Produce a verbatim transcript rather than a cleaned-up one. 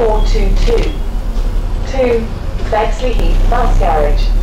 four two two. To Bexley Heath Bus Garage.